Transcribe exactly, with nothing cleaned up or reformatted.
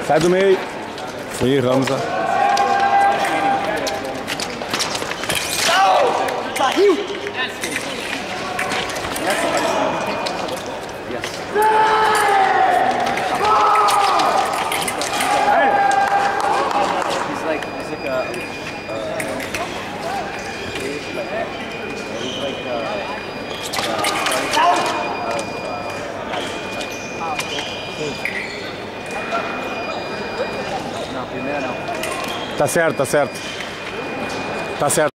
Sai do meio. Foi, Ramza. Saiu! He's like, he's like a, uh, he's like, he's like a, não, primeira não. Tá certo, tá certo. Tá certo.